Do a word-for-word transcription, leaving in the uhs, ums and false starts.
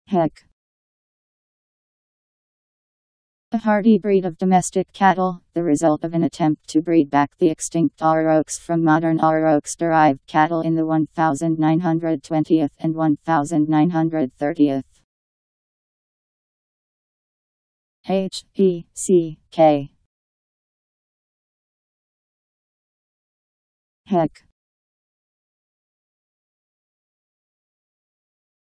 Heck. A hardy breed of domestic cattle, the result of an attempt to breed back the extinct aurochs from modern aurochs-derived cattle in the nineteen twentieth and nineteen thirtieth. H E C K. Heck.